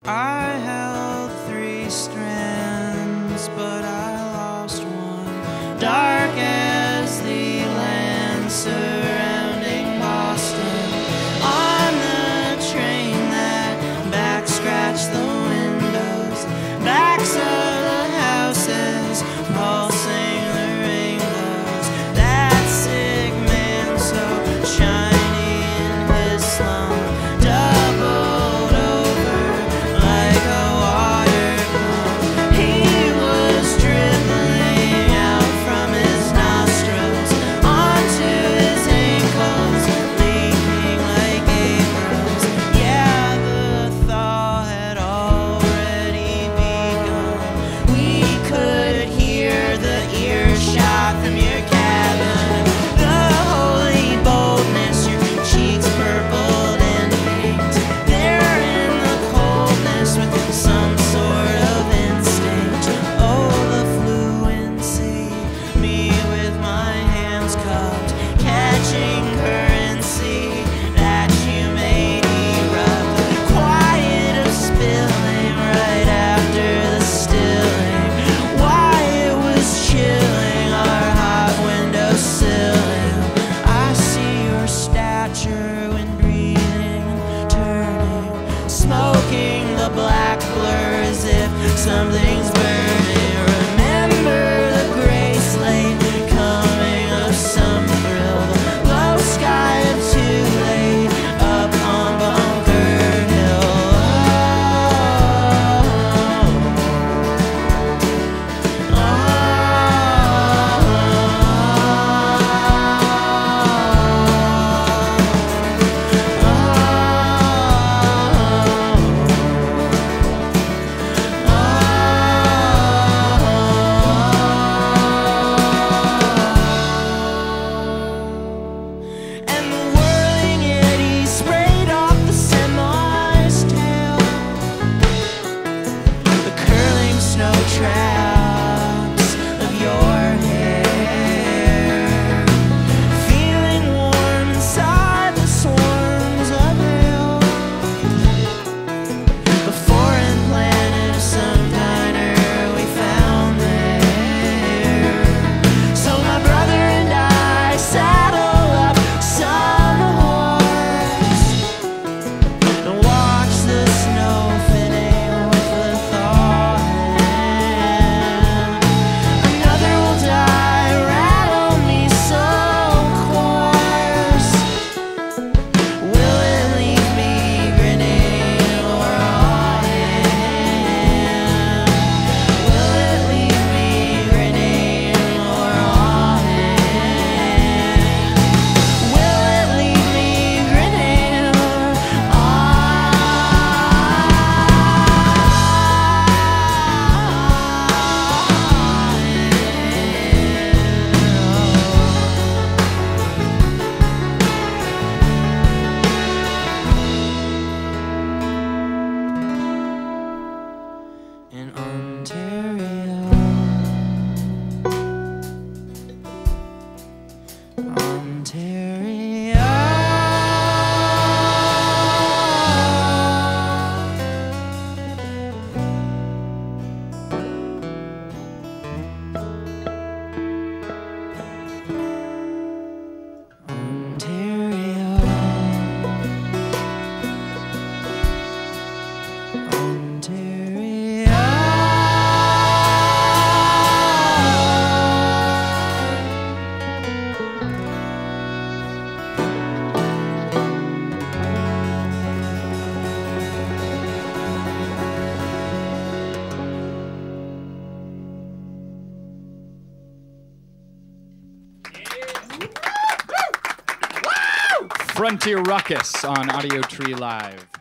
I held three strands, but I lost one. Dark as the land surrounding Boston. On the train that back scratched the windows, backs of the houses, pulsing the rainbows. That sick man so shiny in his slum, doubled over like a water pump. He was dribbling out from his nostrils onto his ankles, leaking like Abrams. Yeah, the thaw had already begun. We could hear the earshot from your cabin. The holy boldness, your cheeks purpled and inked. There in the coldness with some sort of instinct. Oh, the fluency, me with my hands cupped, catching currency that you made erupt. Quiet of spilling right after the stilling. Why it was chilling our hot window silling. I see your stature when breathing and turning, smoking the black blur as if something's burning. Remember the gray slate coming of some thrill, the low sky of too late up on Bunker Hill. And the whirling eddy sprayed off the semi's tail, the curling snow traps of your hair, feeling warm inside the swarms of hail. The foreign planet of some diner we found there. So my brother and I saddle up some horse and watch the snow fitting with the thaw hand. Another will die, rattle me so coarse. Will it leave me grinning or on hand? Will it leave me grinning or on hand? Will it leave me grinning or in Ontario, Ontario. Frontier Ruckus on Audio Tree Live.